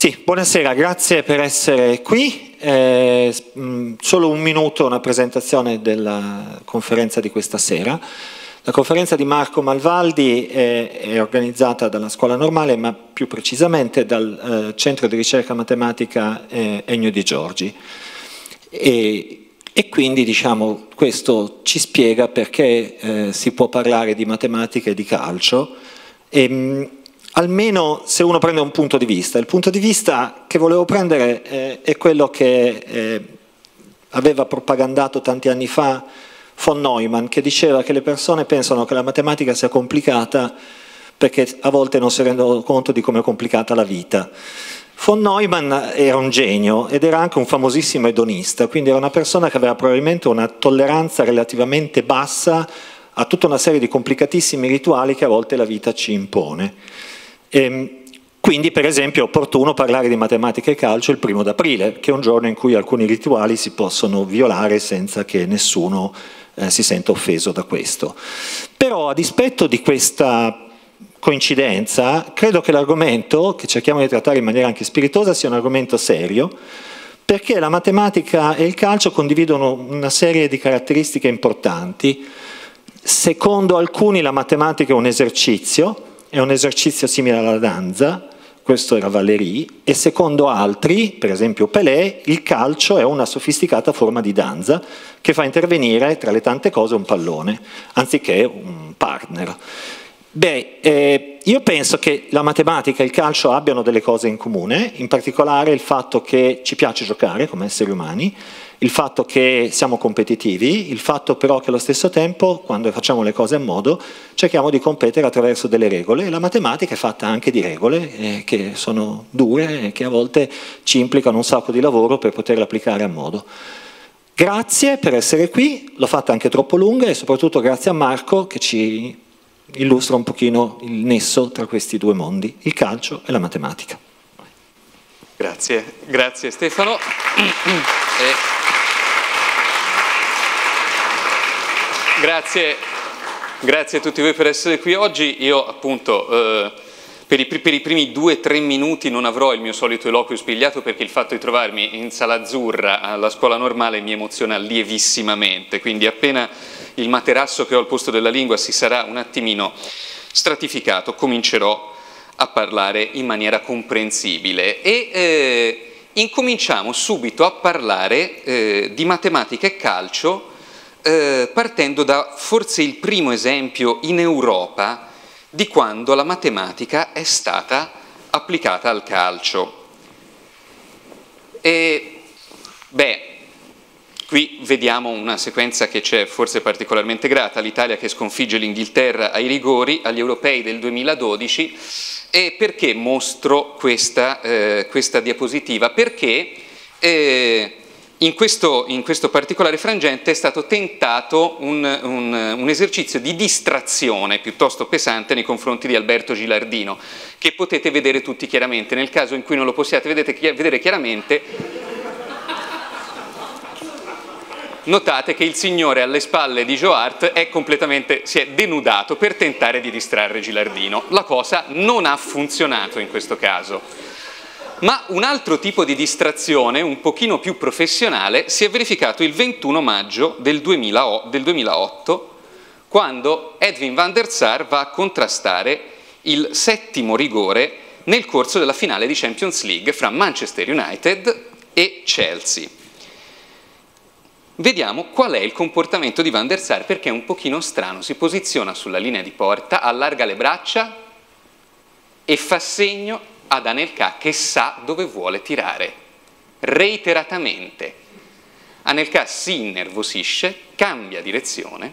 Sì, buonasera, grazie per essere qui. Solo un minuto, una presentazione della conferenza di questa sera. La conferenza di Marco Malvaldi è organizzata dalla Scuola Normale, ma più precisamente dal Centro di Ricerca Matematica Ennio Di Giorgi. E quindi, diciamo, questo ci spiega perché si può parlare di matematica e di calcio. Almeno se uno prende un punto di vista. Il punto di vista che volevo prendere è quello che aveva propagandato tanti anni fa von Neumann, che diceva che le persone pensano che la matematica sia complicata perché a volte non si rendono conto di come è complicata la vita. Von Neumann era un genio ed era anche un famosissimo edonista, quindi era una persona che aveva probabilmente una tolleranza relativamente bassa a tutta una serie di complicatissimi rituali che a volte la vita ci impone. Quindi, per esempio, è opportuno parlare di matematica e calcio il 1° d'aprile, che è un giorno in cui alcuni rituali si possono violare senza che nessuno si senta offeso da questo. Però, a dispetto di questa coincidenza, credo che l'argomento, che cerchiamo di trattare in maniera anche spiritosa, sia un argomento serio, perché la matematica e il calcio condividono una serie di caratteristiche importanti. Secondo alcuni la matematica è un esercizio simile alla danza, questo era Valéry, e secondo altri, per esempio Pelé, il calcio è una sofisticata forma di danza che fa intervenire tra le tante cose un pallone, anziché un partner. Io penso che la matematica e il calcio abbiano delle cose in comune, in particolare il fatto che ci piace giocare come esseri umani, il fatto che siamo competitivi, il fatto però che allo stesso tempo, quando facciamo le cose a modo, cerchiamo di competere attraverso delle regole, e la matematica è fatta anche di regole che sono dure e che a volte ci implicano un sacco di lavoro per poterle applicare a modo. Grazie per essere qui, l'ho fatta anche troppo lunga e soprattutto grazie a Marco che ci illustra un pochino il nesso tra questi due mondi, il calcio e la matematica. Grazie, grazie Stefano. Grazie a tutti voi per essere qui oggi. Io appunto per i primi 2-3 minuti non avrò il mio solito eloquio spigliato, perché il fatto di trovarmi in Sala Azzurra alla Scuola Normale mi emoziona lievissimamente, quindi appena il materasso che ho al posto della lingua si sarà un attimino stratificato comincerò a parlare in maniera comprensibile e incominciamo subito a parlare di matematica e calcio partendo da forse il primo esempio in Europa di quando la matematica è stata applicata al calcio. Qui vediamo una sequenza che c'è forse particolarmente grata, l'Italia che sconfigge l'Inghilterra ai rigori agli europei del 2012. E perché mostro questa diapositiva? Perché in questo particolare frangente è stato tentato un esercizio di distrazione piuttosto pesante nei confronti di Alberto Gilardino, che potete vedere tutti chiaramente. Nel caso in cui non lo possiate vedere chiaramente, notate che il signore alle spalle di Joe Hart si è denudato per tentare di distrarre Gilardino. La cosa non ha funzionato in questo caso. Ma un altro tipo di distrazione, un pochino più professionale, si è verificato il 21 maggio del 2008, quando Edwin van der Sar va a contrastare il 7° rigore nel corso della finale di Champions League fra Manchester United e Chelsea. Vediamo qual è il comportamento di Van der Sar, perché è un pochino strano. Si posiziona sulla linea di porta, allarga le braccia e fa segno ad Anelka che sa dove vuole tirare, reiteratamente. Anelka si innervosisce, cambia direzione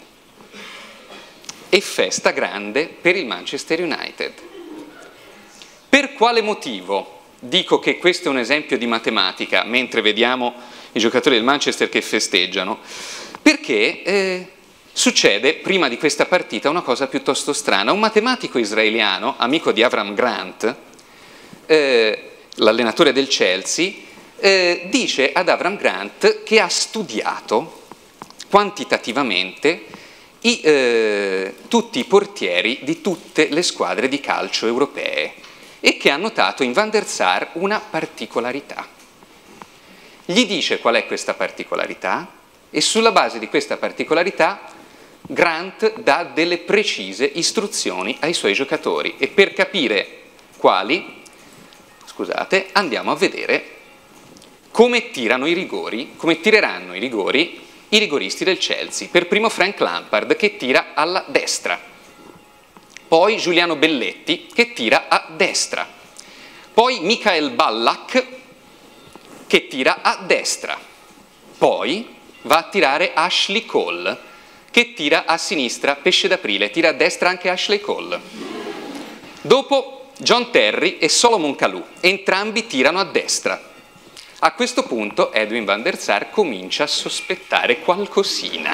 e festa grande per il Manchester United. Per quale motivo dico che questo è un esempio di matematica, mentre vediamo i giocatori del Manchester che festeggiano? Perché succede prima di questa partita una cosa piuttosto strana. Un matematico israeliano, amico di Avram Grant, l'allenatore del Chelsea, dice ad Avram Grant che ha studiato quantitativamente tutti i portieri di tutte le squadre di calcio europee e che ha notato in Van der Sar una particolarità. Gli dice qual è questa particolarità e sulla base di questa particolarità Grant dà delle precise istruzioni ai suoi giocatori e per capire quali, scusate, andiamo a vedere come tirano i rigori, come tireranno i rigori i rigoristi del Chelsea. Per primo Frank Lampard che tira alla destra, poi Giuliano Belletti che tira a destra, poi Michael Ballack che tira a destra, poi va a tirare Ashley Cole che tira a sinistra, pesce d'aprile, tira a destra anche Ashley Cole. Dopo John Terry e Solomon Kalou, entrambi tirano a destra. A questo punto Edwin van der Sar comincia a sospettare qualcosina.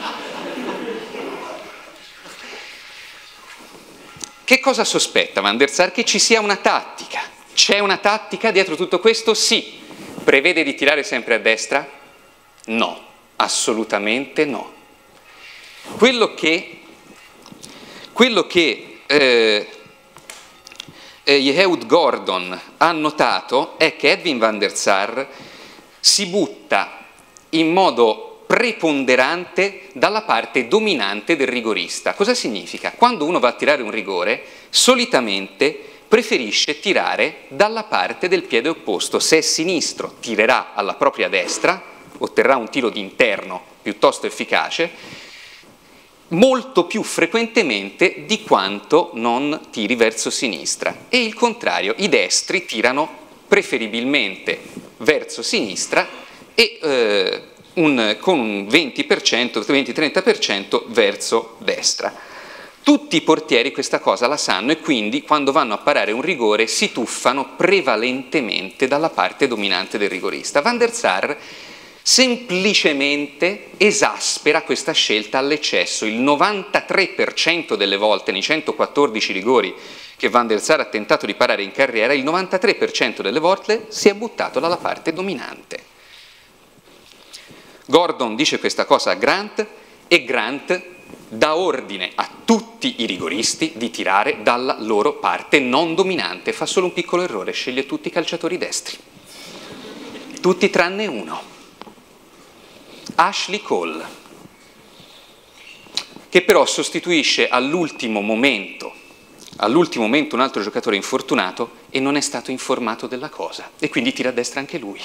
Che cosa sospetta van der Sar? Che ci sia una tattica. C'è una tattica dietro tutto questo? Sì. Prevede di tirare sempre a destra? No, assolutamente no. Quello che Ehud Gordon ha notato è che Edwin van der Sar si butta in modo preponderante dalla parte dominante del rigorista. Cosa significa? Quando uno va a tirare un rigore, solitamente preferisce tirare dalla parte del piede opposto. Se è sinistro, tirerà alla propria destra, otterrà un tiro d'interno piuttosto efficace, molto più frequentemente di quanto non tiri verso sinistra. E il contrario, i destri tirano preferibilmente verso sinistra e con un 20-30% verso destra. Tutti i portieri questa cosa la sanno e quindi quando vanno a parare un rigore si tuffano prevalentemente dalla parte dominante del rigorista. Van der Sar semplicemente esaspera questa scelta all'eccesso. Il 93% delle volte nei 114 rigori che Van der Sar ha tentato di parare in carriera, il 93% delle volte si è buttato dalla parte dominante. Gordon dice questa cosa a Grant e Grant dà ordine a tutti i rigoristi di tirare dalla loro parte non dominante. Fa solo un piccolo errore, sceglie tutti i calciatori destri, tutti tranne uno, Ashley Cole, che però sostituisce all'ultimo momento un altro giocatore infortunato e non è stato informato della cosa e quindi tira a destra anche lui.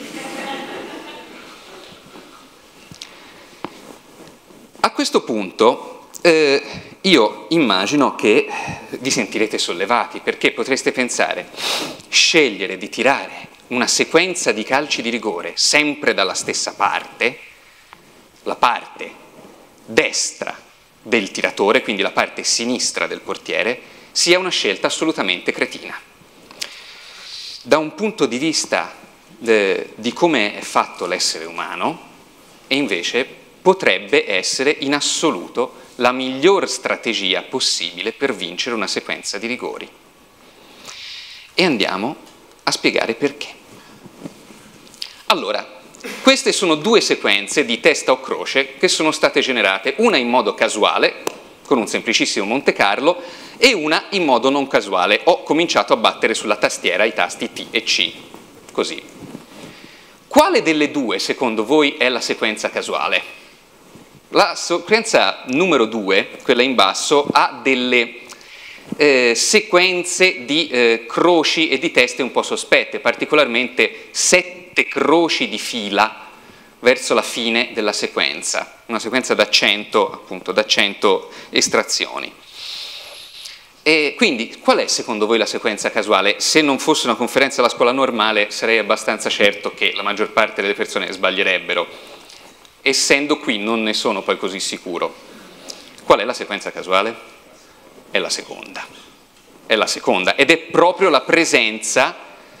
A questo punto io immagino che vi sentirete sollevati, perché potreste pensare, scegliere di tirare una sequenza di calci di rigore sempre dalla stessa parte, la parte destra del tiratore, quindi la parte sinistra del portiere, sia una scelta assolutamente cretina. Da un punto di vista di come è fatto l'essere umano, e invece potrebbe essere in assoluto la miglior strategia possibile per vincere una sequenza di rigori. E andiamo a spiegare perché. Allora, queste sono due sequenze di testa o croce che sono state generate, una in modo casuale, con un semplicissimo Monte Carlo, e una in modo non casuale. Ho cominciato a battere sulla tastiera i tasti T e C, così. Quale delle due, secondo voi, è la sequenza casuale? La sequenza numero 2, quella in basso, ha delle sequenze di croci e di teste un po' sospette, particolarmente 7 croci di fila verso la fine della sequenza, una sequenza da 100, appunto, da 100 estrazioni. E quindi, qual è secondo voi la sequenza casuale? Se non fosse una conferenza alla scuola normale, sarei abbastanza certo che la maggior parte delle persone sbaglierebbero. Essendo qui non ne sono poi così sicuro. Qual è la sequenza casuale? È la seconda. È la seconda ed è proprio la presenza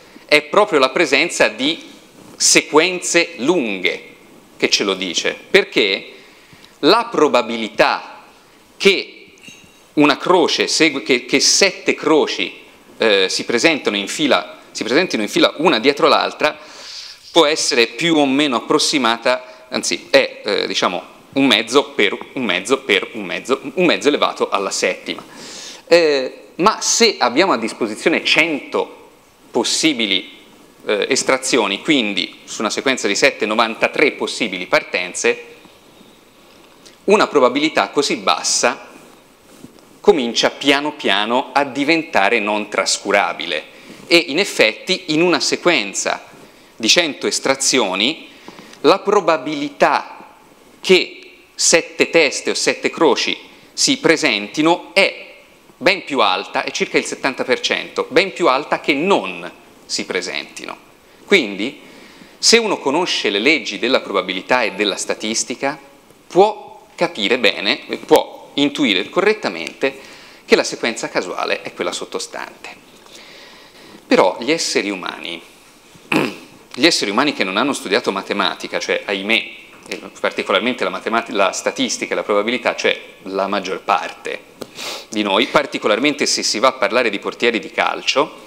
di sequenze lunghe che ce lo dice, perché la probabilità che una croce che 7 croci si presentino in fila una dietro l'altra può essere più o meno approssimata. Anzi, è diciamo un mezzo elevato alla settima. ma se abbiamo a disposizione 100 possibili estrazioni, quindi su una sequenza di 7, 93 possibili partenze, una probabilità così bassa comincia piano piano a diventare non trascurabile e in effetti in una sequenza di 100 estrazioni la probabilità che 7 teste o 7 croci si presentino è ben più alta, è circa il 70%, ben più alta che non si presentino. Quindi, se uno conosce le leggi della probabilità e della statistica, può capire bene, può intuire correttamente che la sequenza casuale è quella sottostante. Però gli esseri umani che non hanno studiato matematica, cioè ahimè, particolarmente la statistica e la probabilità, cioè la maggior parte di noi, particolarmente se si va a parlare di portieri di calcio,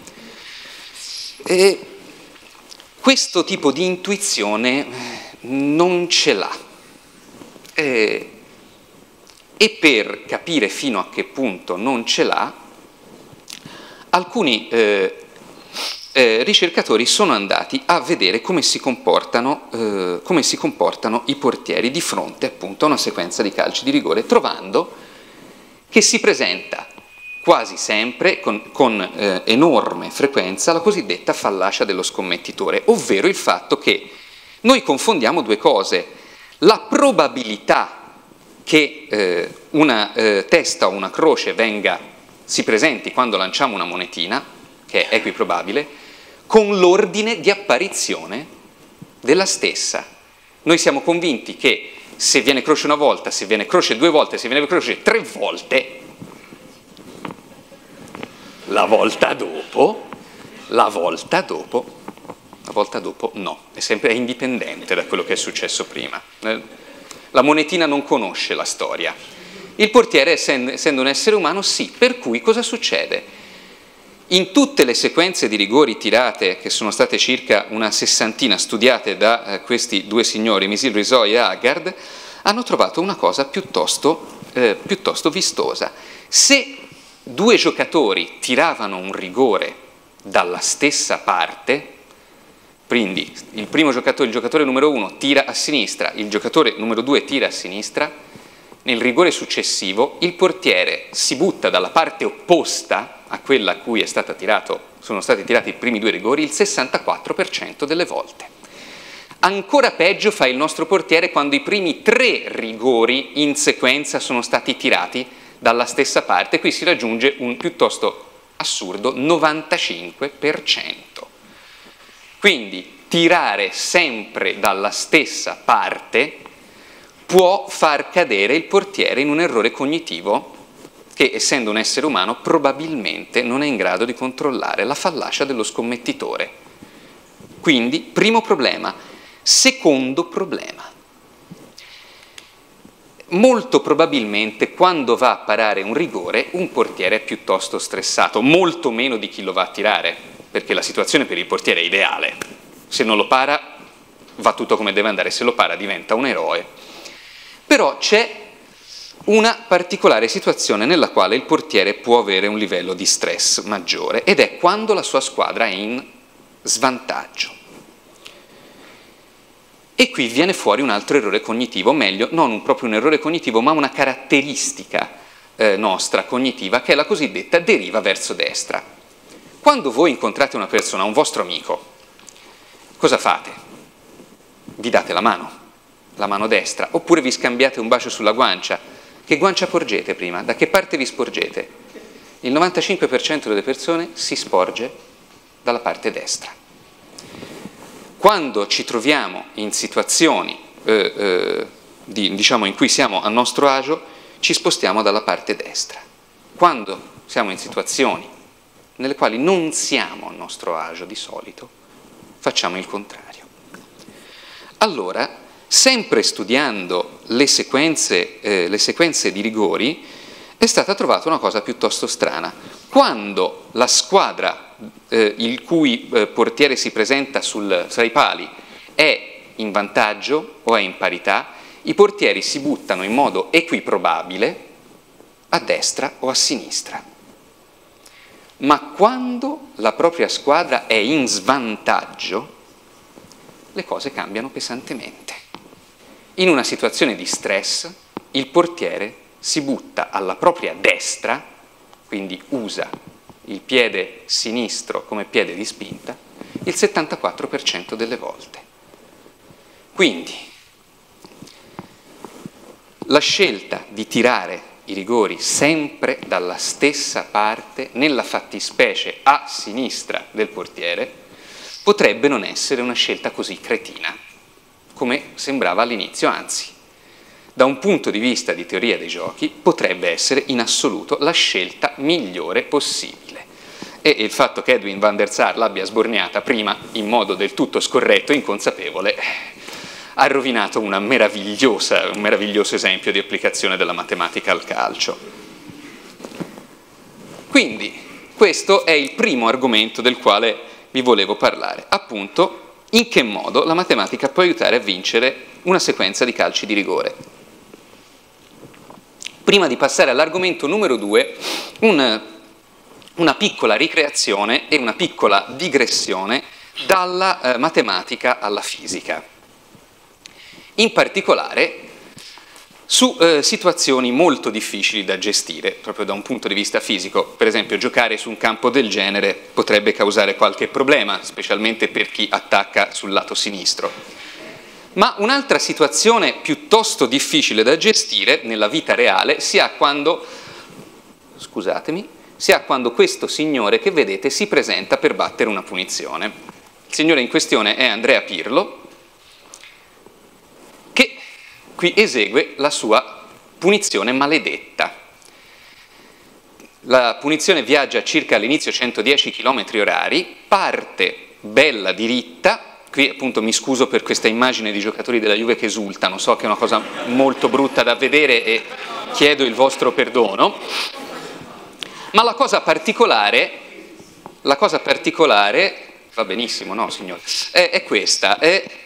questo tipo di intuizione non ce l'ha. E per capire fino a che punto non ce l'ha, alcuni ricercatori sono andati a vedere come si comportano i portieri di fronte appunto a una sequenza di calci di rigore, trovando che si presenta quasi sempre con enorme frequenza la cosiddetta fallacia dello scommettitore, ovvero il fatto che noi confondiamo due cose: la probabilità che una testa o una croce si presenti quando lanciamo una monetina, che è equiprobabile, con l'ordine di apparizione della stessa. Noi siamo convinti che se viene croce una volta, se viene croce 2 volte, se viene croce 3 volte, la volta dopo no, è indipendente da quello che è successo prima. La monetina non conosce la storia. Il portiere, essendo un essere umano, sì. Per cui cosa succede? In tutte le sequenze di rigori tirate, che sono state circa una 60, studiate da questi due signori, Misil-Risoy e Haggard, hanno trovato una cosa piuttosto vistosa. Se 2 giocatori tiravano un rigore dalla stessa parte, quindi il giocatore numero 1 tira a sinistra, il giocatore numero 2 tira a sinistra, nel rigore successivo il portiere si butta dalla parte opposta a quella a cui sono stati tirati i primi 2 rigori il 64% delle volte. Ancora peggio fa il nostro portiere quando i primi 3 rigori in sequenza sono stati tirati dalla stessa parte. Qui si raggiunge un piuttosto assurdo 95%. Quindi tirare sempre dalla stessa parte può far cadere il portiere in un errore cognitivo che, essendo un essere umano, probabilmente non è in grado di controllare, la fallacia dello scommettitore. Quindi, primo problema. Secondo problema. Molto probabilmente quando va a parare un rigore un portiere è piuttosto stressato, molto meno di chi lo va a tirare, perché la situazione per il portiere è ideale. Se non lo para va tutto come deve andare, se lo para diventa un eroe. Però c'è una particolare situazione nella quale il portiere può avere un livello di stress maggiore, ed è quando la sua squadra è in svantaggio. E qui viene fuori un altro errore cognitivo, o meglio, non proprio un errore cognitivo, ma una caratteristica nostra cognitiva, che è la cosiddetta deriva verso destra. Quando voi incontrate una persona, un vostro amico, cosa fate? Vi date la mano destra, oppure vi scambiate un bacio sulla guancia. Che guancia porgete prima? Da che parte vi sporgete? Il 95% delle persone si sporge dalla parte destra. Quando ci troviamo in situazioni in cui siamo a nostro agio, ci spostiamo dalla parte destra. Quando siamo in situazioni nelle quali non siamo a nostro agio di solito, facciamo il contrario. Allora, sempre studiando le sequenze di rigori, è stata trovata una cosa piuttosto strana. Quando la squadra il cui portiere si presenta tra i pali è in vantaggio o è in parità, i portieri si buttano in modo equiprobabile a destra o a sinistra. ma quando la propria squadra è in svantaggio, le cose cambiano pesantemente. In una situazione di stress, il portiere si butta alla propria destra, quindi usa il piede sinistro come piede di spinta, il 74% delle volte. Quindi, la scelta di tirare i rigori sempre dalla stessa parte, nella fattispecie a sinistra del portiere, potrebbe non essere una scelta così cretina, come sembrava all'inizio, anzi, da un punto di vista di teoria dei giochi, potrebbe essere in assoluto la scelta migliore possibile. E il fatto che Edwin van der Sar l'abbia sborniata prima in modo del tutto scorretto e inconsapevole ha rovinato un meraviglioso esempio di applicazione della matematica al calcio. Quindi, questo è il primo argomento del quale vi volevo parlare, appunto, in che modo la matematica può aiutare a vincere una sequenza di calci di rigore. Prima di passare all'argomento numero 2, una piccola ricreazione e una piccola digressione dalla matematica alla fisica. In particolare su situazioni molto difficili da gestire, proprio da un punto di vista fisico. Per esempio, giocare su un campo del genere potrebbe causare qualche problema, specialmente per chi attacca sul lato sinistro. Ma un'altra situazione piuttosto difficile da gestire nella vita reale si ha quando, questo signore che vedete si presenta per battere una punizione. Il signore in questione è Andrea Pirlo, che qui esegue la sua punizione maledetta. La punizione viaggia circa all'inizio 110 km/h, parte bella diritta. Qui appunto mi scuso per questa immagine di giocatori della Juve che esultano, so che è una cosa molto brutta da vedere e chiedo il vostro perdono, ma la cosa particolare, va benissimo, no signore, è questa,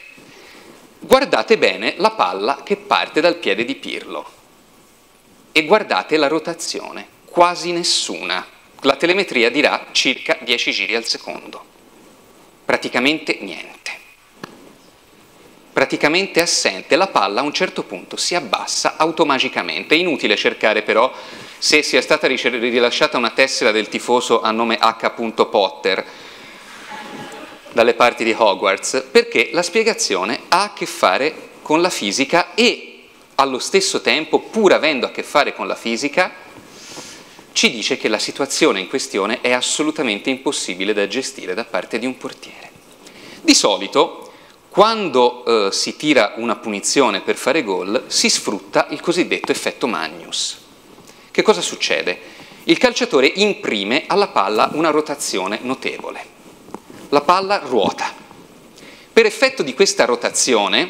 guardate bene la palla che parte dal piede di Pirlo e guardate la rotazione, quasi nessuna, la telemetria dirà circa 10 giri al secondo, praticamente niente. Praticamente assente, la palla a un certo punto si abbassa automaticamente. È inutile cercare però se sia stata rilasciata una tessera del tifoso a nome H. Potter dalle parti di Hogwarts, perché la spiegazione ha a che fare con la fisica e allo stesso tempo, pur avendo a che fare con la fisica, ci dice che la situazione in questione è assolutamente impossibile da gestire da parte di un portiere. Di solito, quando si tira una punizione per fare gol, si sfrutta il cosiddetto effetto Magnus. Che cosa succede? Il calciatore imprime alla palla una rotazione notevole. La palla ruota. Per effetto di questa rotazione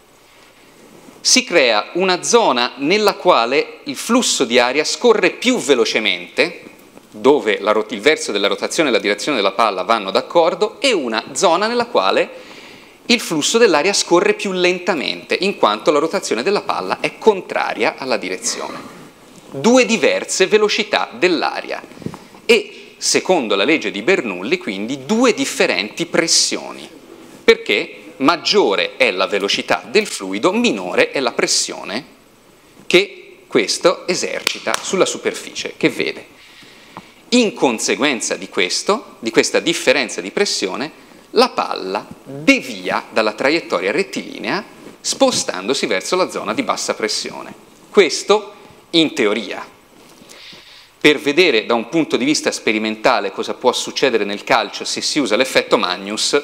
si crea una zona nella quale il flusso di aria scorre più velocemente, dove il verso della rotazione e la direzione della palla vanno d'accordo, e una zona nella quale il flusso dell'aria scorre più lentamente, in quanto la rotazione della palla è contraria alla direzione. Due diverse velocità dell'aria e, secondo la legge di Bernoulli, quindi due differenti pressioni, perché maggiore è la velocità del fluido, minore è la pressione che questo esercita sulla superficie che vede. In conseguenza di questa differenza di pressione, la palla devia dalla traiettoria rettilinea spostandosi verso la zona di bassa pressione. Questo in teoria. Per vedere da un punto di vista sperimentale cosa può succedere nel calcio se si usa l'effetto Magnus,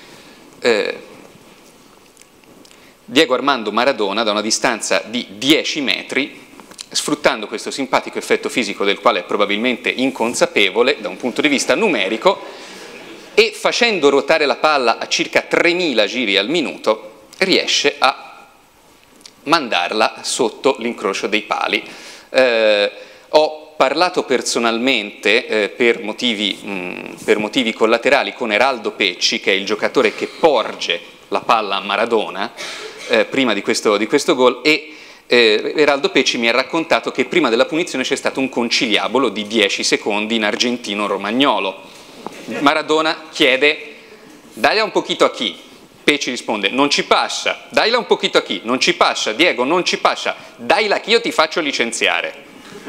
Diego Armando Maradona, da una distanza di 10 metri, sfruttando questo simpatico effetto fisico del quale è probabilmente inconsapevole da un punto di vista numerico, e facendo ruotare la palla a circa 3000 giri al minuto, riesce a mandarla sotto l'incrocio dei pali. Ho parlato personalmente per motivi collaterali con Eraldo Pecci, che è il giocatore che porge la palla a Maradona prima di questo gol, e Eraldo Pecci mi ha raccontato che prima della punizione c'è stato un conciliabolo di 10 secondi in argentino-romagnolo. Maradona chiede: dai un pochito a chi? Pecci risponde: non ci passa. Daila un pochito a chi? Non ci passa. Diego, non ci passa. Daila che io ti faccio licenziare.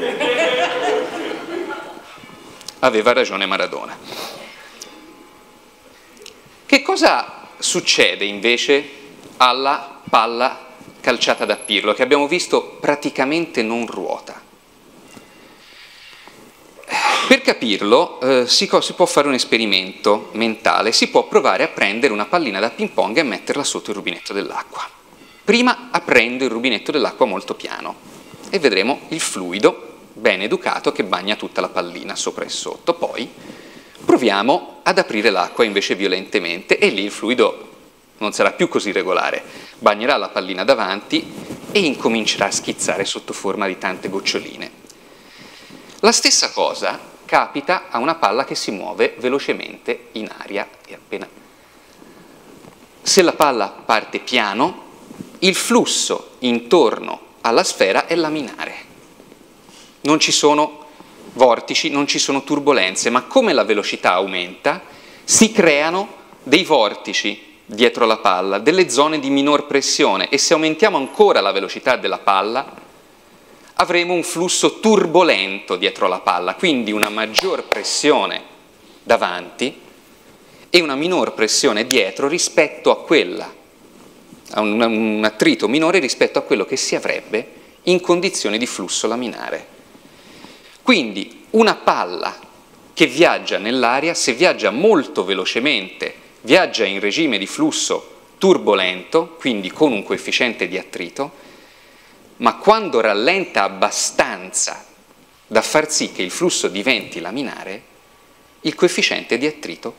Aveva ragione Maradona. Che cosa succede invece alla palla calciata da Pirlo, che abbiamo visto praticamente non ruota? Per capirlo si può fare un esperimento mentale, si può provare a prendere una pallina da ping pong e metterla sotto il rubinetto dell'acqua. Prima aprendo il rubinetto dell'acqua molto piano e vedremo il fluido ben educato che bagna tutta la pallina sopra e sotto. Poi proviamo ad aprire l'acqua invece violentemente e lì il fluido non sarà più così regolare, bagnerà la pallina davanti e incomincerà a schizzare sotto forma di tante goccioline. La stessa cosa capita a una palla che si muove velocemente in aria e appena. Se la palla parte piano, il flusso intorno alla sfera è laminare. Non ci sono vortici, non ci sono turbolenze, ma come la velocità aumenta, si creano dei vortici dietro la palla, delle zone di minor pressione, e se aumentiamo ancora la velocità della palla avremo un flusso turbolento dietro la palla, quindi una maggior pressione davanti e una minor pressione dietro rispetto a quella, a un attrito minore rispetto a quello che si avrebbe in condizioni di flusso laminare. Quindi una palla che viaggia nell'aria, se viaggia molto velocemente, viaggia in regime di flusso turbolento, quindi con un coefficiente di attrito, ma quando rallenta abbastanza da far sì che il flusso diventi laminare, il coefficiente di attrito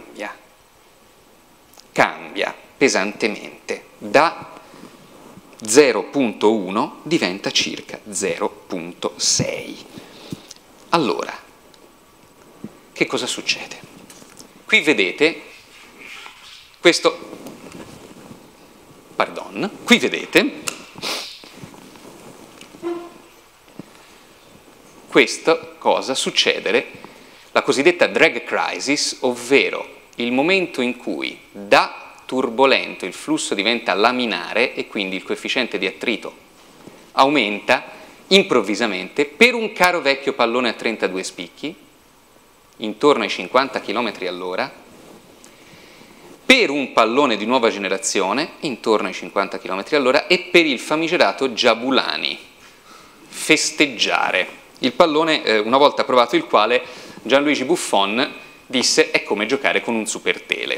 cambia pesantemente, da 0,1 diventa circa 0,6. Allora, che cosa succede? Qui vedete qui vedete questa cosa succedere, la cosiddetta drag crisis, ovvero il momento in cui da turbolento il flusso diventa laminare e quindi il coefficiente di attrito aumenta improvvisamente per un caro vecchio pallone a 32 spicchi, intorno ai 50 km all'ora, per un pallone di nuova generazione, intorno ai 50 km all'ora, e per il famigerato Jabulani, festeggiare. Il pallone, una volta provato il quale, Gianluigi Buffon disse: è come giocare con un super tele.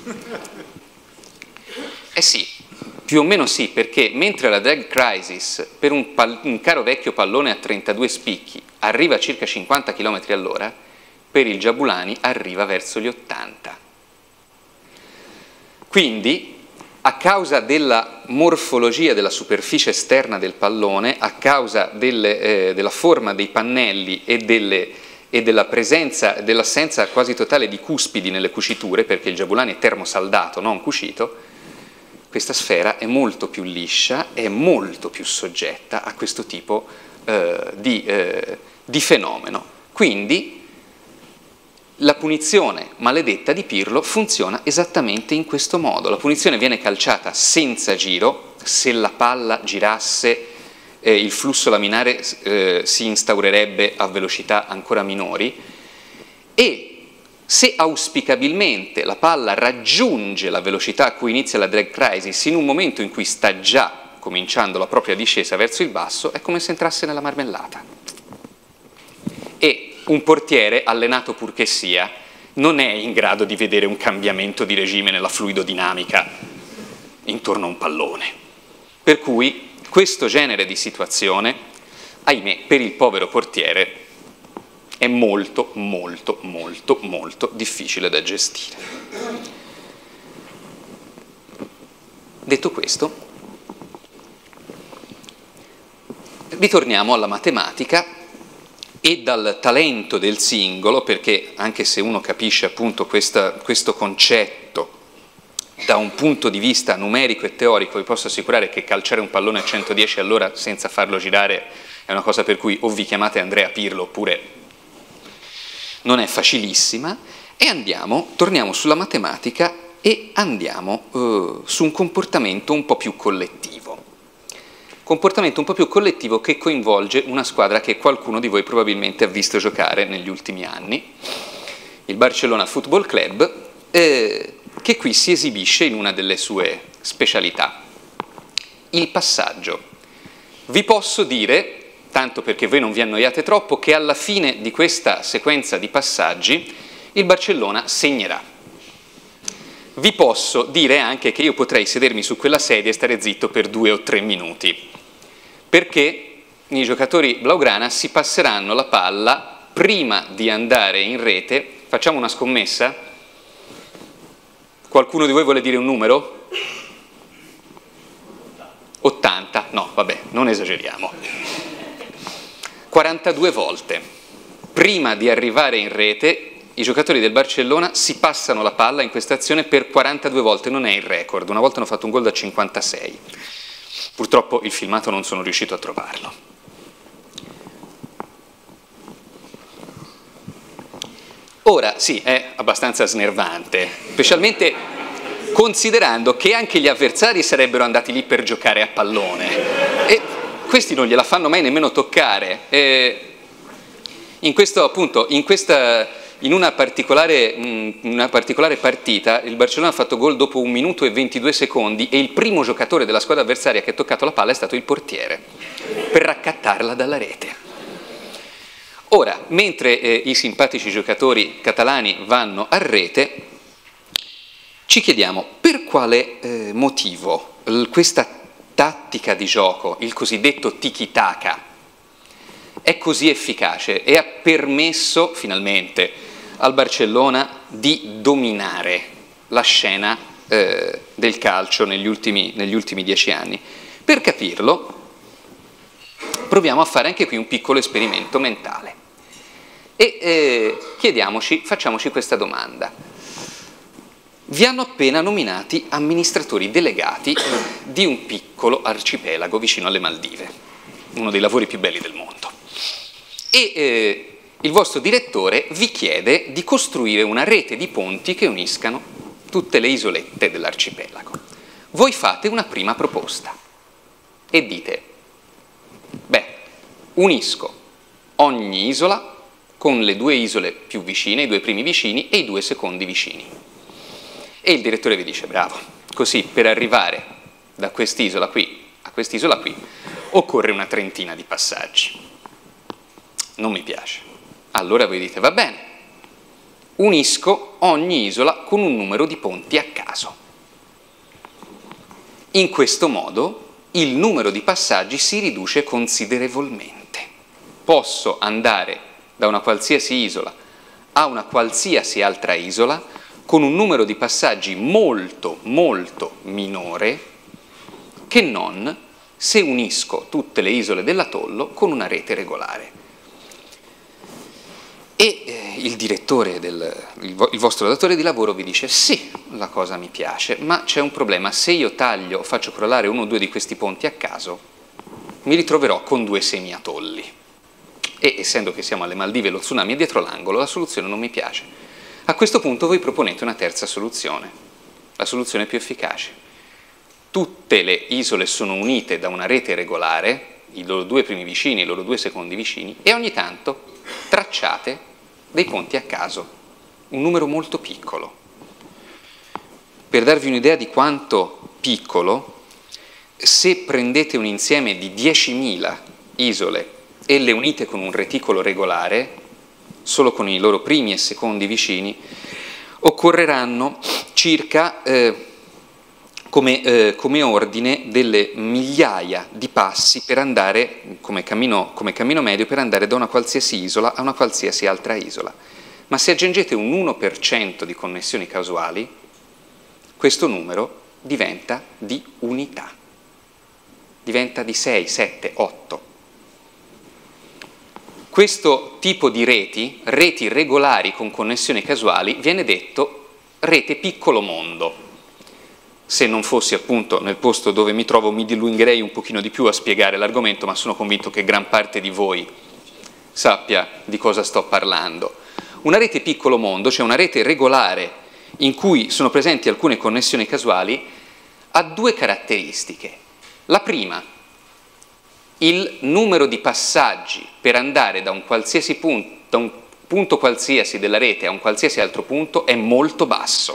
Eh sì, più o meno sì, perché mentre la drag crisis per un caro vecchio pallone a 32 spicchi arriva a circa 50 km all'ora, per il Jabulani arriva verso gli 80. Quindi, a causa della morfologia della superficie esterna del pallone, a causa della forma dei pannelli e dell'assenza quasi totale di cuspidi nelle cuciture, perché il Jabulani è termosaldato, non cucito, questa sfera è molto più liscia, è molto più soggetta a questo tipo di fenomeno. Quindi la punizione maledetta di Pirlo funziona esattamente in questo modo. La punizione viene calciata senza giro, se la palla girasse il flusso laminare si instaurerebbe a velocità ancora minori, e se auspicabilmente la palla raggiunge la velocità a cui inizia la drag crisis in un momento in cui sta già cominciando la propria discesa verso il basso, è come se entrasse nella marmellata. E un portiere, allenato pur che sia, non è in grado di vedere un cambiamento di regime nella fluidodinamica intorno a un pallone. Per cui questo genere di situazione, ahimè, per il povero portiere è molto, molto, molto, molto difficile da gestire. Detto questo, ritorniamo alla matematica e dal talento del singolo, perché anche se uno capisce appunto questo concetto da un punto di vista numerico e teorico vi posso assicurare che calciare un pallone a 110 all'ora senza farlo girare è una cosa per cui o vi chiamate Andrea Pirlo oppure non è facilissima, e torniamo sulla matematica e andiamo su un comportamento un po' più collettivo. Comportamento un po' più collettivo che coinvolge una squadra che qualcuno di voi probabilmente ha visto giocare negli ultimi anni, il Barcellona Football Club, che qui si esibisce in una delle sue specialità, il passaggio. Vi posso dire, tanto perché voi non vi annoiate troppo, che alla fine di questa sequenza di passaggi il Barcellona segnerà. Vi posso dire anche che io potrei sedermi su quella sedia e stare zitto per 2 o 3 minuti, perché i giocatori blaugrana si passeranno la palla prima di andare in rete. Facciamo una scommessa? Qualcuno di voi vuole dire un numero? 80? No, vabbè, non esageriamo. 42 volte. Prima di arrivare in rete, i giocatori del Barcellona si passano la palla in questa azione per 42 volte, non è il record, una volta hanno fatto un gol da 56. Purtroppo il filmato non sono riuscito a trovarlo. Ora, sì, è abbastanza snervante, specialmente considerando che anche gli avversari sarebbero andati lì per giocare a pallone e questi non gliela fanno mai nemmeno toccare. In una particolare partita il Barcellona ha fatto gol dopo 1 minuto e 22 secondi e il primo giocatore della squadra avversaria che ha toccato la palla è stato il portiere per raccattarla dalla rete. Ora, mentre i simpatici giocatori catalani vanno a rete, ci chiediamo per quale motivo questa tattica di gioco, il cosiddetto tiki-taka, è così efficace e ha permesso finalmente al Barcellona di dominare la scena del calcio negli ultimi 10 anni. Per capirlo, proviamo a fare anche qui un piccolo esperimento mentale e facciamoci questa domanda. Vi hanno appena nominati amministratori delegati di un piccolo arcipelago vicino alle Maldive, uno dei lavori più belli del mondo. E il vostro direttore vi chiede di costruire una rete di ponti che uniscano tutte le isolette dell'arcipelago. Voi fate una prima proposta e dite, unisco ogni isola con le 2 isole più vicine, i 2 primi vicini e i 2 secondi vicini. E il direttore vi dice, bravo, così per arrivare da quest'isola qui a quest'isola qui occorre una trentina di passaggi. Non mi piace. Allora voi dite, va bene, unisco ogni isola con un numero di ponti a caso. In questo modo il numero di passaggi si riduce considerevolmente. Posso andare da una qualsiasi isola a una qualsiasi altra isola con un numero di passaggi molto, molto minore che non se unisco tutte le isole dell'atollo con una rete regolare. E il direttore, il vostro datore di lavoro vi dice sì, la cosa mi piace, ma c'è un problema, se io taglio o faccio crollare 1 o 2 di questi ponti a caso, mi ritroverò con 2 semiatolli. E essendo che siamo alle Maldive e lo tsunami è dietro l'angolo, la soluzione non mi piace. A questo punto voi proponete una terza soluzione, la soluzione più efficace. Tutte le isole sono unite da una rete regolare, i loro 2 primi vicini, i loro 2 secondi vicini, e ogni tanto tracciate dei ponti a caso, un numero molto piccolo. Per darvi un'idea di quanto piccolo, se prendete un insieme di 10.000 isole e le unite con un reticolo regolare, solo con i loro primi e secondi vicini, occorreranno circa come ordine delle migliaia di passi per andare, come cammino medio, per andare da una qualsiasi isola a una qualsiasi altra isola. Ma se aggiungete un 1% di connessioni casuali, questo numero diventa di unità, diventa di 6, 7, 8. Questo tipo di reti regolari con connessioni casuali, viene detto rete piccolo mondo. Se non fossi appunto nel posto dove mi trovo mi dilungherei un pochino di più a spiegare l'argomento, ma sono convinto che gran parte di voi sappia di cosa sto parlando. Una rete piccolo mondo, cioè una rete regolare in cui sono presenti alcune connessioni casuali, ha due caratteristiche. La prima, il numero di passaggi per andare da un qualsiasi punto, da un punto qualsiasi della rete a un qualsiasi altro punto è molto basso.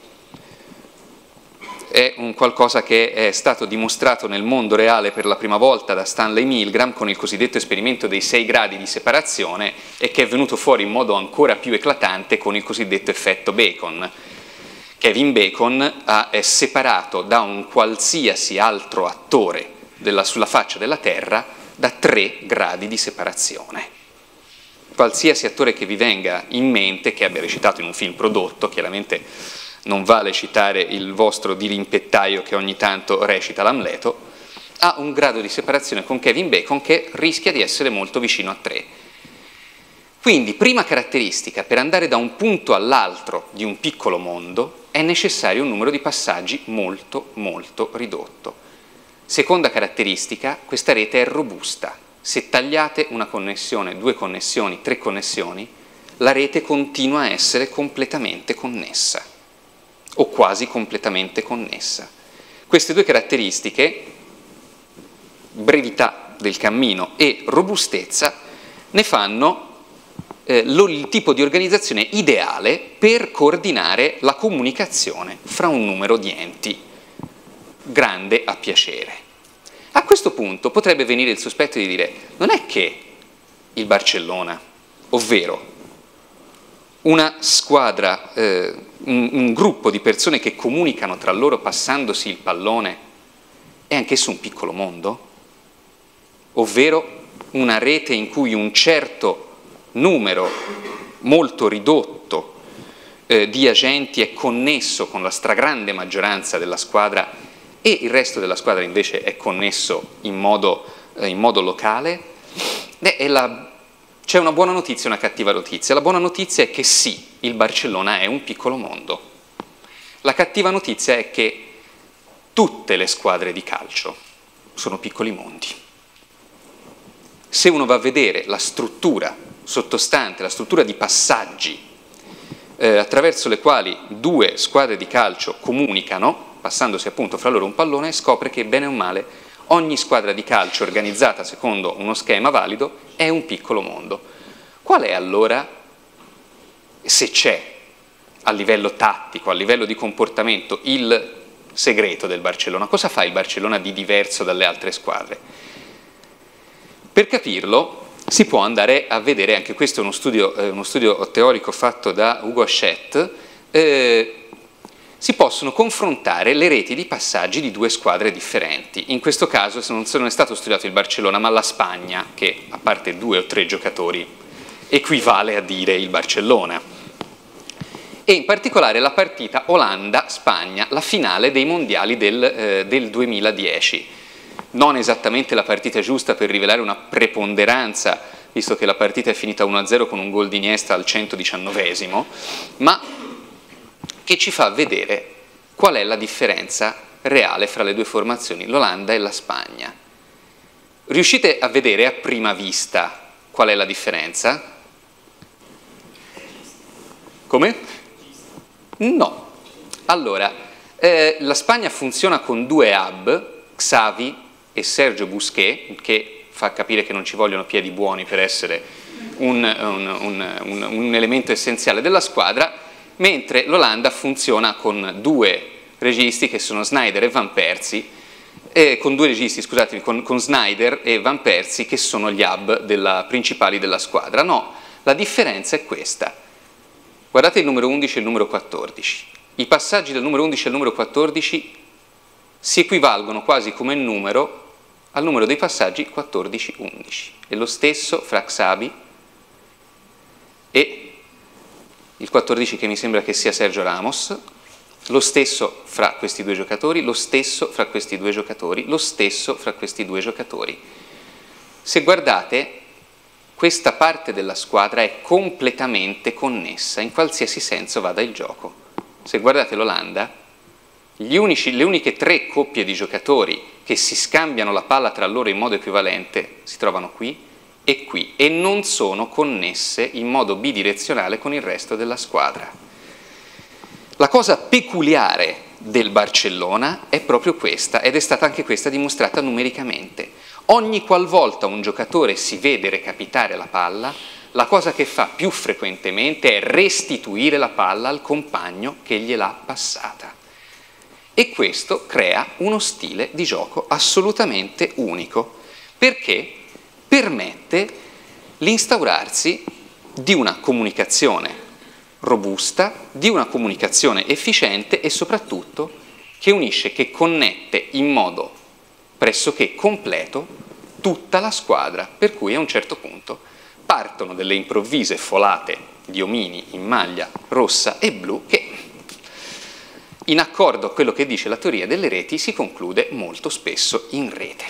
È un qualcosa che è stato dimostrato nel mondo reale per la prima volta da Stanley Milgram con il cosiddetto esperimento dei 6 gradi di separazione e che è venuto fuori in modo ancora più eclatante con il cosiddetto effetto Bacon. Kevin Bacon è separato da un qualsiasi altro attore sulla faccia della Terra da 3 gradi di separazione. Qualsiasi attore che vi venga in mente, che abbia recitato in un film prodotto, chiaramente non vale citare il vostro dirimpettaio che ogni tanto recita l'Amleto, ha un grado di separazione con Kevin Bacon che rischia di essere molto vicino a 3. Quindi, prima caratteristica, per andare da un punto all'altro di un piccolo mondo è necessario un numero di passaggi molto, molto ridotto. Seconda caratteristica, questa rete è robusta. Se tagliate una connessione, 2 connessioni, 3 connessioni, la rete continua a essere completamente connessa o quasi completamente connessa. Queste 2 caratteristiche, brevità del cammino e robustezza, ne fanno il tipo di organizzazione ideale per coordinare la comunicazione fra un numero di enti, grande a piacere. A questo punto potrebbe venire il sospetto di dire: non è che il Barcellona, ovvero una squadra, un gruppo di persone che comunicano tra loro passandosi il pallone, è anch'esso un piccolo mondo? Ovvero una rete in cui un certo numero molto ridotto di agenti è connesso con la stragrande maggioranza della squadra e il resto della squadra invece è connesso in modo locale? C'è una buona notizia e una cattiva notizia. La buona notizia è che sì, il Barcellona è un piccolo mondo. La cattiva notizia è che tutte le squadre di calcio sono piccoli mondi. Se uno va a vedere la struttura sottostante, la struttura di passaggi attraverso le quali 2 squadre di calcio comunicano, passandosi appunto fra loro un pallone, scopre che bene o male ogni squadra di calcio organizzata secondo uno schema valido è un piccolo mondo. Qual è allora, se c'è a livello tattico, a livello di comportamento, il segreto del Barcellona? Cosa fa il Barcellona di diverso dalle altre squadre? Per capirlo si può andare a vedere, anche questo è uno studio teorico fatto da Ugo Hachette, si possono confrontare le reti di passaggi di 2 squadre differenti. In questo caso non è stato studiato il Barcellona, ma la Spagna, che a parte 2 o 3 giocatori equivale a dire il Barcellona. E in particolare la partita Olanda-Spagna, la finale dei mondiali del 2010. Non esattamente la partita giusta per rivelare una preponderanza, visto che la partita è finita 1-0 con un gol di Iniesta al 119esimo, ma che ci fa vedere qual è la differenza reale fra le 2 formazioni, l'Olanda e la Spagna. Riuscite a vedere a prima vista qual è la differenza? Come? No. Allora, la Spagna funziona con 2 hub, Xavi e Sergio Busquets, che fa capire che non ci vogliono piedi buoni per essere un elemento essenziale della squadra, mentre l'Olanda funziona con 2 registi che sono Sneijder e Van Persie, con 2 registi, scusatemi, con Sneijder e Van Persie che sono gli hub principali della squadra. No, la differenza è questa. Guardate il numero 11 e il numero 14. I passaggi del numero 11 al numero 14 si equivalgono quasi come numero al numero dei passaggi 14-11. E lo stesso fra Xavi e il 14 che mi sembra che sia Sergio Ramos, lo stesso fra questi 2 giocatori, lo stesso fra questi 2 giocatori, lo stesso fra questi 2 giocatori. Se guardate, questa parte della squadra è completamente connessa, in qualsiasi senso vada il gioco. Se guardate l'Olanda, le uniche 3 coppie di giocatori che si scambiano la palla tra loro in modo equivalente si trovano qui e non sono connesse in modo bidirezionale con il resto della squadra. La cosa peculiare del Barcellona è proprio questa, ed è stata anche questa dimostrata numericamente. Ogni qualvolta un giocatore si vede recapitare la palla, la cosa che fa più frequentemente è restituire la palla al compagno che gliel'ha passata. E questo crea uno stile di gioco assolutamente unico, perché permette l'instaurarsi di una comunicazione robusta, di una comunicazione efficiente e soprattutto che unisce, che connette in modo pressoché completo tutta la squadra, per cui a un certo punto partono delle improvvise folate di omini in maglia rossa e blu che, in accordo a quello che dice la teoria delle reti, si conclude molto spesso in rete.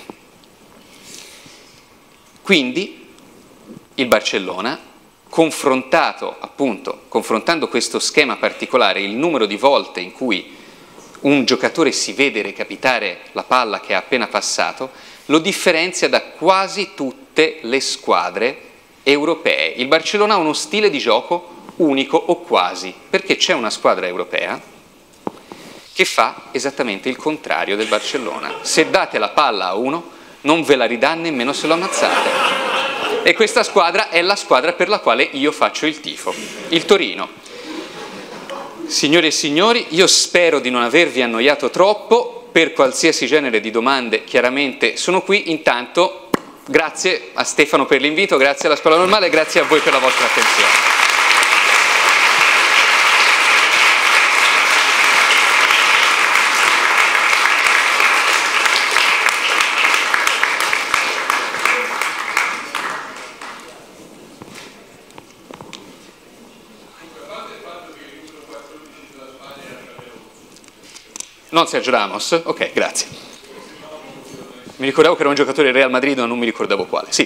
Quindi il Barcellona, confrontando questo schema particolare, il numero di volte in cui un giocatore si vede recapitare la palla che ha appena passato, lo differenzia da quasi tutte le squadre europee. Il Barcellona ha uno stile di gioco unico o quasi, perché c'è una squadra europea che fa esattamente il contrario del Barcellona. Se date la palla a uno, non ve la ridà nemmeno se lo ammazzate. E questa squadra è la squadra per la quale io faccio il tifo, il Torino. Signore e signori, io spero di non avervi annoiato troppo. Per qualsiasi genere di domande chiaramente sono qui. Intanto grazie a Stefano per l'invito, grazie alla Scuola Normale e grazie a voi per la vostra attenzione. Non Sergio Ramos? Ok, grazie. Mi ricordavo che era un giocatore del Real Madrid, ma non mi ricordavo quale. Sì.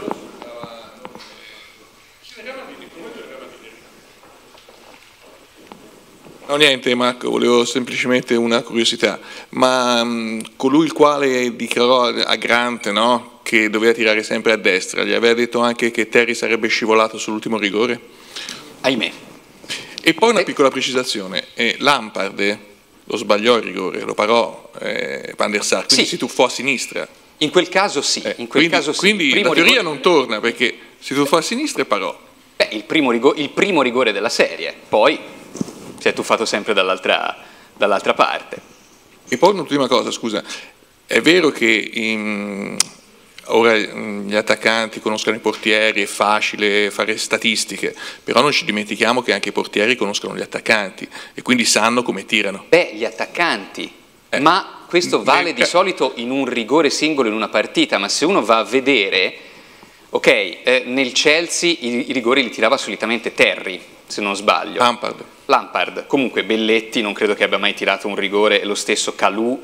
No, niente Marco, volevo semplicemente una curiosità, ma colui il quale dichiarò a Grant, no, che doveva tirare sempre a destra, gli aveva detto anche che Terry sarebbe scivolato sull'ultimo rigore? Ahimè. E poi una piccola precisazione, Lampard lo sbagliò il rigore, lo parò Van der Sar, quindi sì, si tuffò a sinistra. In quel caso sì, in quel caso sì. Quindi la teoria non torna, perché si tuffò a sinistra e parò. Beh, il primo rigore della serie, poi si è tuffato sempre dall'altra parte. E poi un'ultima cosa, scusa, è vero che ora gli attaccanti conoscono i portieri, è facile fare statistiche, però non ci dimentichiamo che anche i portieri conoscono gli attaccanti e quindi sanno come tirano. Beh, gli attaccanti, ma questo vale di solito in un rigore singolo in una partita, ma se uno va a vedere, ok, nel Chelsea i rigori li tirava solitamente Terry, se non sbaglio. Lampard. Comunque Belletti non credo che abbia mai tirato un rigore, lo stesso Kalou,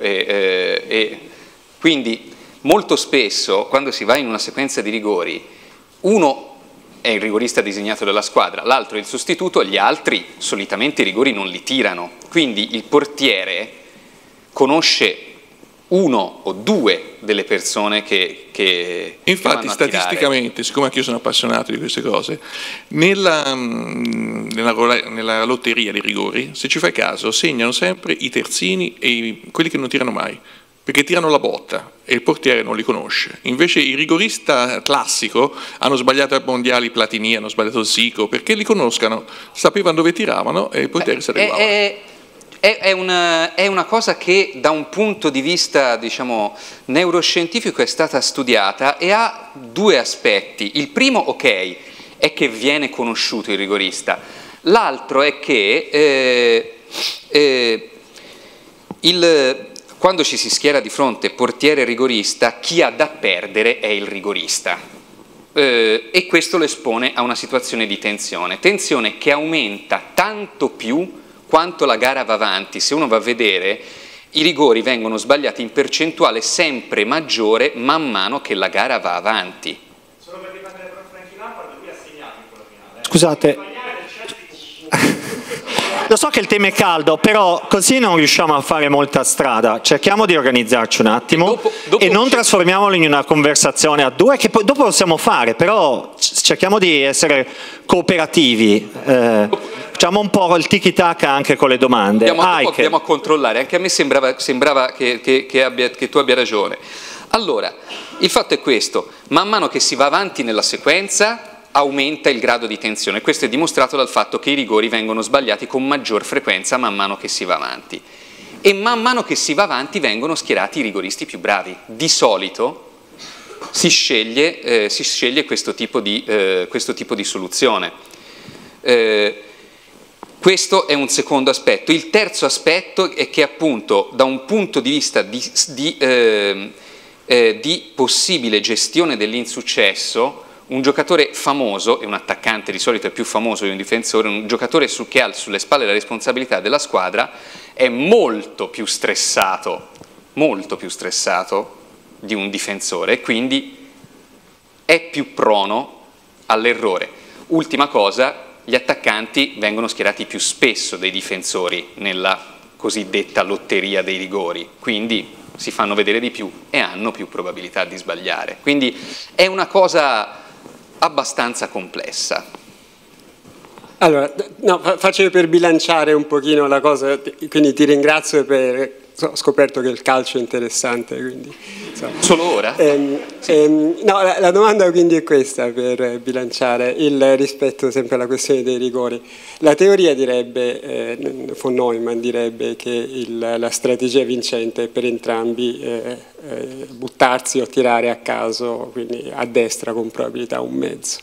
quindi molto spesso quando si va in una sequenza di rigori, uno è il rigorista designato dalla squadra, l'altro è il sostituto, gli altri solitamente i rigori non li tirano, quindi il portiere conosce uno o due delle persone che infatti statisticamente, siccome anche io sono appassionato di queste cose, nella lotteria dei rigori, se ci fai caso, segnano sempre i terzini e quelli che non tirano mai, perché tirano la botta e il portiere non li conosce. Invece il rigorista classico hanno sbagliato ai mondiali Platini, hanno sbagliato Zico, perché li conoscano, sapevano dove tiravano e il portiere si arrivava. È una cosa che da un punto di vista, diciamo, neuroscientifico è stata studiata e ha due aspetti. Il primo, ok, è che viene conosciuto il rigorista. L'altro è che quando ci si schiera di fronte portiere e rigorista, chi ha da perdere è il rigorista. E questo lo espone a una situazione di tensione che aumenta tanto più quanto la gara va avanti. Se uno va a vedere, i rigori vengono sbagliati in percentuale sempre maggiore man mano che la gara va avanti. Solo per riprendere per Frankie Lampard, lui ha segnato in quella finale. Scusate. Lo so che il tema è caldo, però così non riusciamo a fare molta strada. Cerchiamo di organizzarci un attimo e non trasformiamolo in una conversazione a due, che poi dopo possiamo fare, però cerchiamo di essere cooperativi. Facciamo un po' il tiki-taka anche con le domande. Andiamo a controllare, anche a me sembrava che tu abbia ragione. Allora, il fatto è questo: man mano che si va avanti nella sequenza aumenta il grado di tensione. Questo è dimostrato dal fatto che i rigori vengono sbagliati con maggior frequenza man mano che si va avanti. E man mano che si va avanti vengono schierati i rigoristi più bravi. Di solito si sceglie questo tipo di soluzione. Questo è un secondo aspetto. Il terzo aspetto è che appunto da un punto di vista di possibile gestione dell'insuccesso, un giocatore famoso, e un attaccante di solito è più famoso di un difensore, un giocatore che ha sulle spalle la responsabilità della squadra è molto più stressato di un difensore e quindi è più prono all'errore. Ultima cosa, gli attaccanti vengono schierati più spesso dei difensori nella cosiddetta lotteria dei rigori, quindi si fanno vedere di più e hanno più probabilità di sbagliare. Quindi è una cosa abbastanza complessa. Allora, no, faccio per bilanciare un pochino la cosa, quindi ti ringrazio per... Ho scoperto che il calcio è interessante, quindi... Insomma. Solo ora? No, la domanda quindi è questa, per bilanciare il rispetto sempre alla questione dei rigori. La teoria direbbe, von Neumann direbbe che la strategia vincente è per entrambi buttarsi o tirare a caso, quindi a destra con probabilità un mezzo.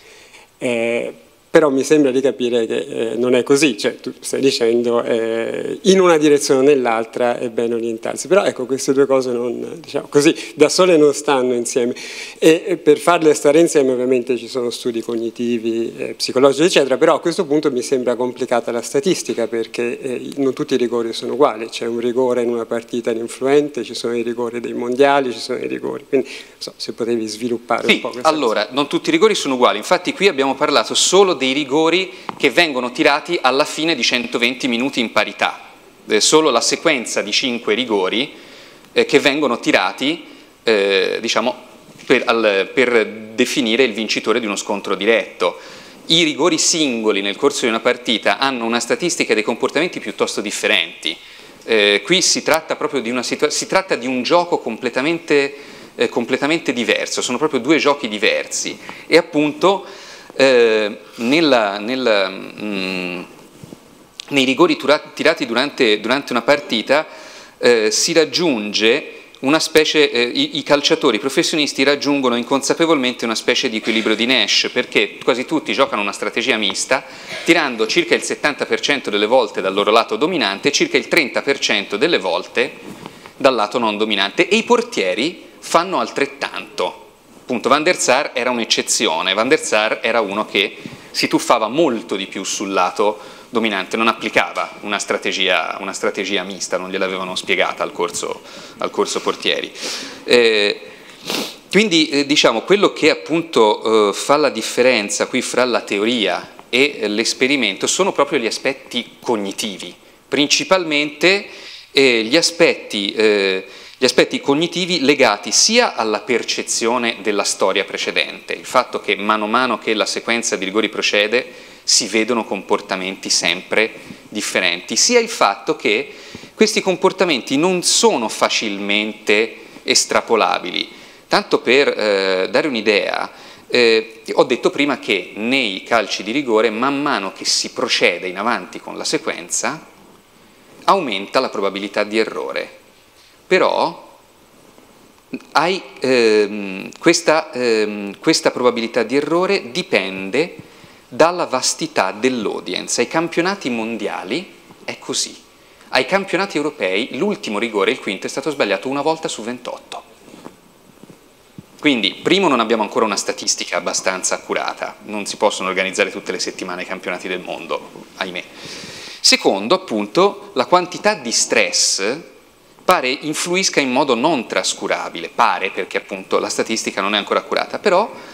Però mi sembra di capire che non è così, cioè tu stai dicendo in una direzione o nell'altra è bene orientarsi, però ecco, queste due cose non, diciamo così, da sole non stanno insieme e per farle stare insieme ovviamente ci sono studi cognitivi, psicologici eccetera, però a questo punto mi sembra complicata la statistica perché non tutti i rigori sono uguali, c'è un rigore in una partita influente, ci sono i rigori dei mondiali, ci sono i rigori, quindi non so se potevi sviluppare un po' questa allora, non tutti i rigori sono uguali, infatti qui abbiamo parlato solo dei rigori che vengono tirati alla fine di 120 minuti in parità, solo la sequenza di 5 rigori che vengono tirati diciamo, per definire il vincitore di uno scontro diretto. I rigori singoli nel corso di una partita hanno una statistica e dei comportamenti piuttosto differenti. Qui si tratta proprio di si tratta di un gioco completamente diverso, sono proprio due giochi diversi e appunto nei rigori tirati durante una partita si raggiunge una specie, i calciatori professionisti raggiungono inconsapevolmente una specie di equilibrio di Nash, perché quasi tutti giocano una strategia mista, tirando circa il 70% delle volte dal loro lato dominante e circa il 30% delle volte dal lato non dominante, e i portieri fanno altrettanto. Appunto, Van der Sar era un'eccezione, Van der Sar era uno che si tuffava molto di più sul lato dominante, non applicava una strategia mista, non gliel'avevano spiegata al corso portieri. Quindi diciamo, quello che appunto fa la differenza qui fra la teoria e l'esperimento sono proprio gli aspetti cognitivi, principalmente gli aspetti cognitivi legati sia alla percezione della storia precedente, il fatto che mano a mano che la sequenza di rigori procede si vedono comportamenti sempre differenti, sia il fatto che questi comportamenti non sono facilmente estrapolabili. Tanto per dare un'idea, ho detto prima che nei calci di rigore man mano che si procede in avanti con la sequenza aumenta la probabilità di errore. Però questa probabilità di errore dipende dalla vastità dell'audience. Ai campionati mondiali è così. Ai campionati europei l'ultimo rigore, il quinto, è stato sbagliato una volta su 28. Quindi, primo, non abbiamo ancora una statistica abbastanza accurata, non si possono organizzare tutte le settimane i campionati del mondo, ahimè. Secondo, appunto, la quantità di stress pare influisca in modo non trascurabile, pare, perché appunto la statistica non è ancora accurata, però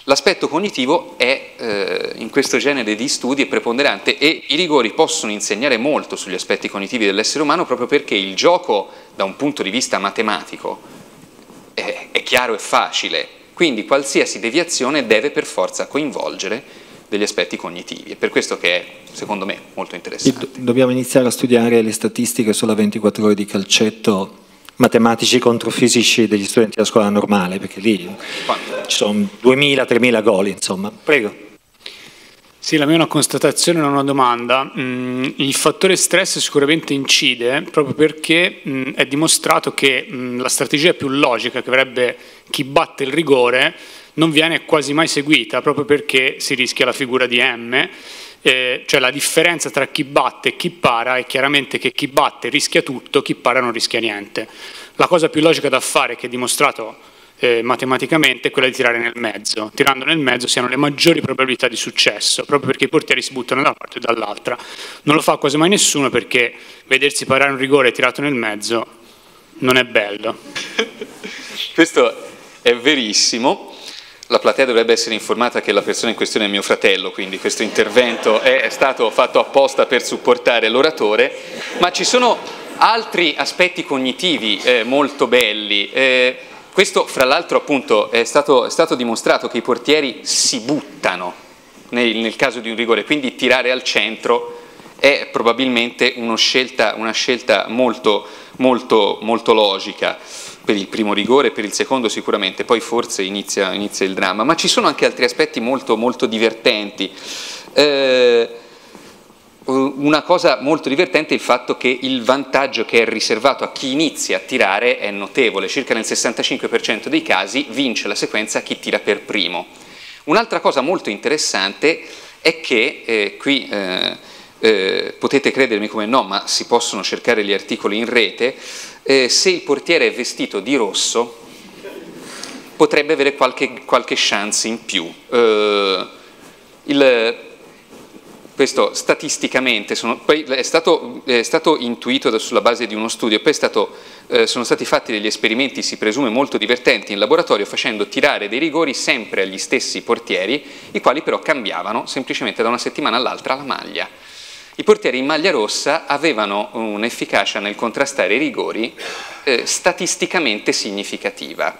L'aspetto cognitivo è in questo genere di studi è preponderante, e i rigori possono insegnare molto sugli aspetti cognitivi dell'essere umano, proprio perché il gioco da un punto di vista matematico è chiaro e facile, quindi qualsiasi deviazione deve per forza coinvolgere degli aspetti cognitivi, è per questo che è, secondo me, molto interessante. Dobbiamo iniziare a studiare le statistiche sulla 24 ore di calcetto, matematici contro fisici degli studenti della scuola normale, perché lì ci sono 2000-3000 gol, insomma. Prego. Sì, la mia è una constatazione, non una domanda. Il fattore stress sicuramente incide, proprio perché è dimostrato che la strategia più logica, che avrebbe chi batte il rigore, non viene quasi mai seguita, proprio perché si rischia la figura di M. Cioè la differenza tra chi batte e chi para è chiaramente che chi batte rischia tutto, chi para non rischia niente. La cosa più logica da fare, che è dimostrato matematicamente, è quella di tirare nel mezzo. Tirando nel mezzo si hanno le maggiori probabilità di successo, proprio perché i portieri si buttano da una parte e dall'altra. Non lo fa quasi mai nessuno, perché vedersi parare un rigore tirato nel mezzo non è bello. Questo è verissimo. La platea dovrebbe essere informata che la persona in questione è mio fratello, quindi questo intervento è stato fatto apposta per supportare l'oratore, ma ci sono altri aspetti cognitivi molto belli. Questo, fra l'altro, appunto, è stato dimostrato che i portieri si buttano nel caso di un rigore, quindi tirare al centro è probabilmente una scelta molto, molto, molto logica. Per il primo rigore, per il secondo sicuramente, poi forse inizia il dramma, ma ci sono anche altri aspetti molto, molto divertenti. Una cosa molto divertente è il fatto che il vantaggio che è riservato a chi inizia a tirare è notevole, circa nel 65% dei casi vince la sequenza chi tira per primo. Un'altra cosa molto interessante è che qui potete credermi come no, ma si possono cercare gli articoli in rete. Se il portiere è vestito di rosso potrebbe avere qualche chance in più. Questo statisticamente poi è stato intuito sulla base di uno studio, poi sono stati fatti degli esperimenti, si presume molto divertenti, in laboratorio, facendo tirare dei rigori sempre agli stessi portieri, i quali però cambiavano semplicemente da una settimana all'altra la maglia. I portieri in maglia rossa avevano un'efficacia nel contrastare i rigori statisticamente significativa.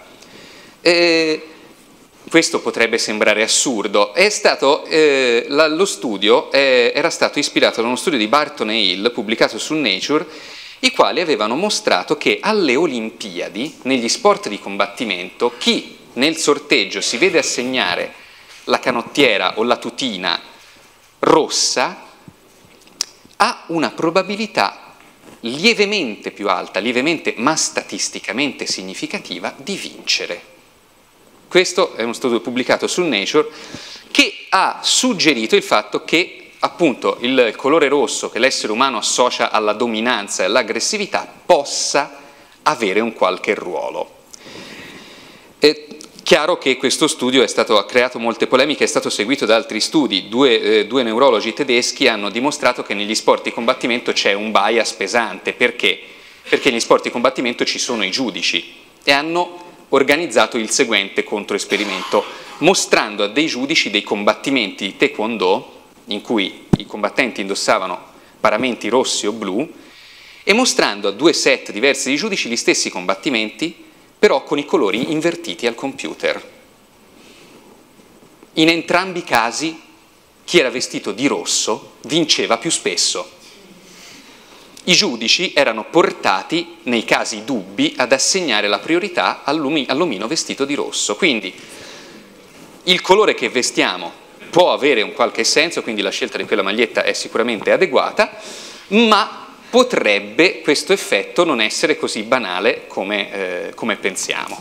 Questo potrebbe sembrare assurdo. Lo studio era stato ispirato da uno studio di Barton e Hill pubblicato su Nature, i quali avevano mostrato che alle Olimpiadi, negli sport di combattimento, chi nel sorteggio si vede assegnare la canottiera o la tutina rossa ha una probabilità lievemente più alta, lievemente ma statisticamente significativa, di vincere. Questo è uno studio pubblicato su Nature che ha suggerito il fatto che appunto il colore rosso che l'essere umano associa alla dominanza e all'aggressività possa avere un qualche ruolo. È chiaro che questo studio ha creato molte polemiche, è stato seguito da altri studi. Due neurologi tedeschi hanno dimostrato che negli sport di combattimento c'è un bias pesante. Perché? Perché negli sport di combattimento ci sono i giudici e hanno organizzato il seguente controesperimento, mostrando a dei giudici dei combattimenti di taekwondo in cui i combattenti indossavano paramenti rossi o blu e mostrando a due set diversi di giudici gli stessi combattimenti, però con i colori invertiti al computer. In entrambi i casi chi era vestito di rosso vinceva più spesso. I giudici erano portati, nei casi dubbi, ad assegnare la priorità all'omino vestito di rosso. Quindi il colore che vestiamo può avere un qualche senso, quindi la scelta di quella maglietta è sicuramente adeguata, ma potrebbe questo effetto non essere così banale come pensiamo.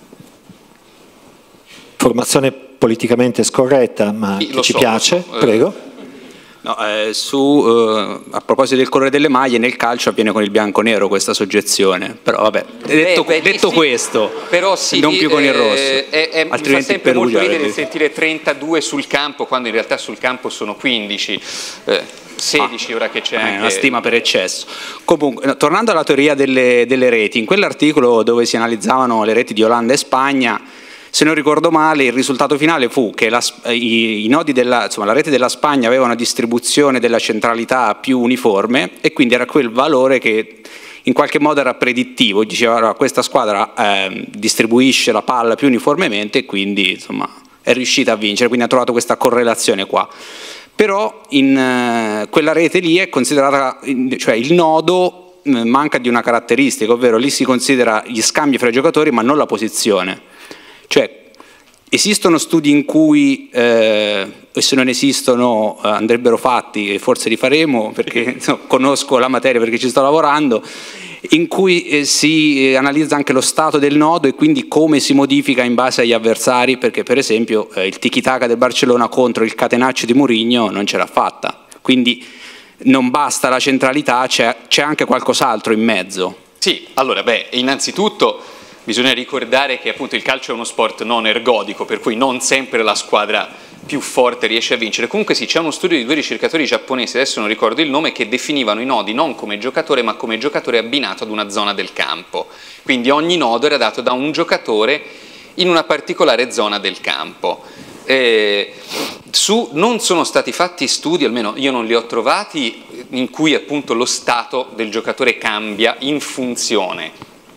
Formazione politicamente scorretta, ma che ci piace, prego. No, a proposito del colore delle maglie, nel calcio avviene con il bianco-nero questa soggezione, però vabbè, detto questo, però sì, non più con il rosso, altrimenti mi fa sempre molto ridere sentire 32 sul campo, quando in realtà sul campo sono 15, 16 ora che c'è anche... una stima per eccesso. Comunque, tornando alla teoria delle reti, in quell'articolo dove si analizzavano le reti di Olanda e Spagna, se non ricordo male, il risultato finale fu che la rete della Spagna aveva una distribuzione della centralità più uniforme e quindi era quel valore che in qualche modo era predittivo, diceva allora, questa squadra distribuisce la palla più uniformemente e quindi insomma è riuscita a vincere, quindi ha trovato questa correlazione qua. Però in quella rete lì è considerata, cioè il nodo manca di una caratteristica, ovvero lì si considera gli scambi fra i giocatori ma non la posizione. Cioè, esistono studi in cui, e se non esistono andrebbero fatti, e forse li faremo perché conosco la materia perché ci sto lavorando, in cui si analizza anche lo stato del nodo e quindi come si modifica in base agli avversari, perché per esempio il tiki-taka del Barcellona contro il catenaccio di Mourinho non ce l'ha fatta, quindi non basta la centralità, c'è anche qualcos'altro in mezzo. Sì, allora innanzitutto bisogna ricordare che appunto il calcio è uno sport non ergodico, per cui non sempre la squadra più forte riesce a vincere. Comunque sì, c'è uno studio di 2 ricercatori giapponesi, adesso non ricordo il nome, che definivano i nodi non come giocatore ma come giocatore abbinato ad una zona del campo. Quindi ogni nodo era dato da un giocatore in una particolare zona del campo. Non sono stati fatti studi, almeno io non li ho trovati, in cui appunto lo stato del giocatore cambia in funzione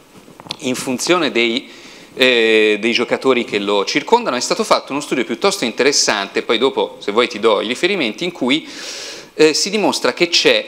dei giocatori che lo circondano. È stato fatto uno studio piuttosto interessante, poi dopo se vuoi ti do i riferimenti, in cui si dimostra che c'è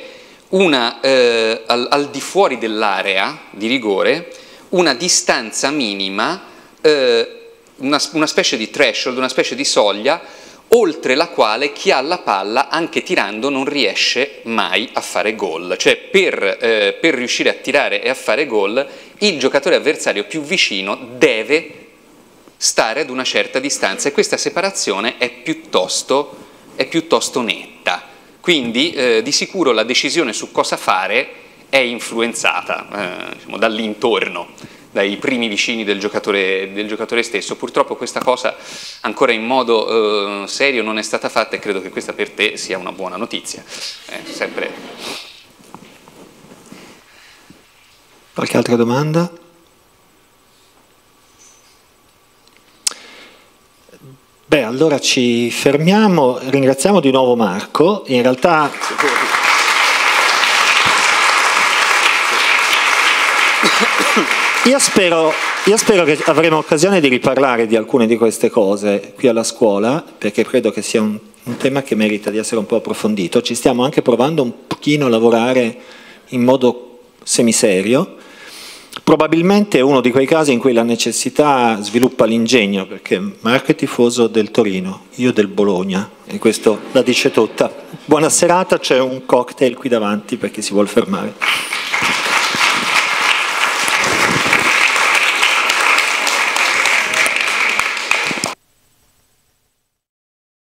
al di fuori dell'area di rigore una distanza minima, una specie di threshold, una specie di soglia oltre la quale chi ha la palla anche tirando non riesce mai a fare gol. Cioè per riuscire a tirare e a fare gol il giocatore avversario più vicino deve stare ad una certa distanza e questa separazione è piuttosto netta. Quindi di sicuro la decisione su cosa fare è influenzata diciamo, dall'intorno, dai primi vicini del giocatore stesso. Purtroppo questa cosa ancora in modo serio non è stata fatta e credo che questa per te sia una buona notizia. Sempre. Qualche altra domanda? Beh, allora ci fermiamo, ringraziamo di nuovo Marco, in realtà io spero che avremo occasione di riparlare di alcune di queste cose qui alla scuola, perché credo che sia un tema che merita di essere un po' approfondito. Ci stiamo anche provando un pochino a lavorare in modo semiserio. Probabilmente è uno di quei casi in cui la necessità sviluppa l'ingegno, perché Marco è tifoso del Torino, io del Bologna, e questo la dice tutta. Buona serata, c'è un cocktail qui davanti per chi si vuol fermare.